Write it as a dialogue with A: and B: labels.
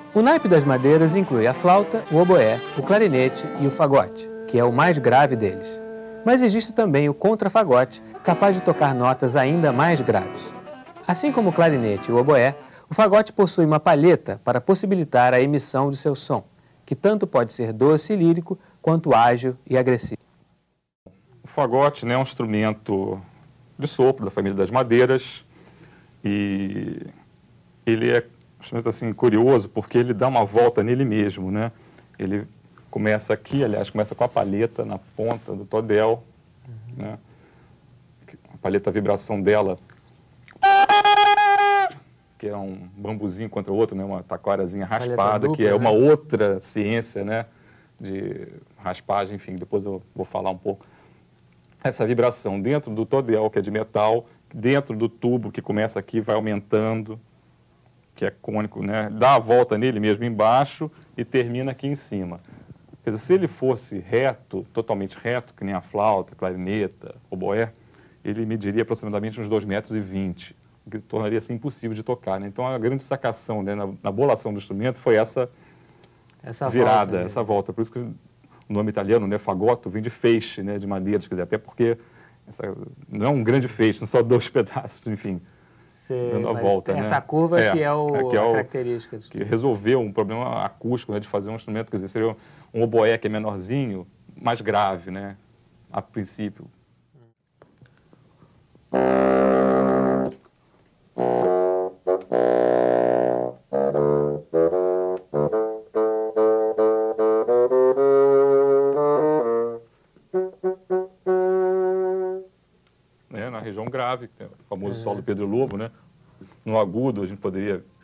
A: O naipe das madeiras inclui a flauta, o oboé, o clarinete e o fagote, que é o mais grave deles. Mas existe também o contrafagote, capaz de tocar notas ainda mais graves. Assim como o clarinete e o oboé, o fagote possui uma palheta para possibilitar a emissão de seu som, que tanto pode ser doce e lírico, quanto ágil e agressivo.
B: O fagote, né, é um instrumento de sopro da família das madeiras e ele é um instrumento assim, curioso porque ele dá uma volta nele mesmo, né? Ele começa aqui, aliás, começa com a palheta na ponta do todel, né? A palheta, a vibração dela, que é um bambuzinho contra o outro, né? Uma taquarazinha raspada, dupla, que é uma outra ciência, né? De raspagem, enfim, depois eu vou falar um pouco. Essa vibração dentro do todel, que é de metal, dentro do tubo que começa aqui, vai aumentando, que é cônico, né? Dá a volta nele mesmo embaixo e termina aqui em cima. Quer dizer, se ele fosse reto, totalmente reto, que nem a flauta, clarineta, oboé, ele mediria aproximadamente uns 2,20 metros, o que tornaria assim, impossível de tocar, né? Então, a grande sacação, né, na bolação do instrumento foi essa virada, volta, essa volta. Por isso que o nome italiano, né, fagotto, vem de feixe, né, de madeira, quer dizer, até porque não é um grande feixe, são só 2 pedaços, enfim, dando a volta.
A: Essa, né? Curva que é a característica.
B: Que resolveu um problema acústico, né, de fazer um instrumento, quer dizer, seria um oboé que é menorzinho, mais grave, né, a princípio. Na região grave, que é o famoso solo do Pedro Lobo, né? No agudo, a gente poderia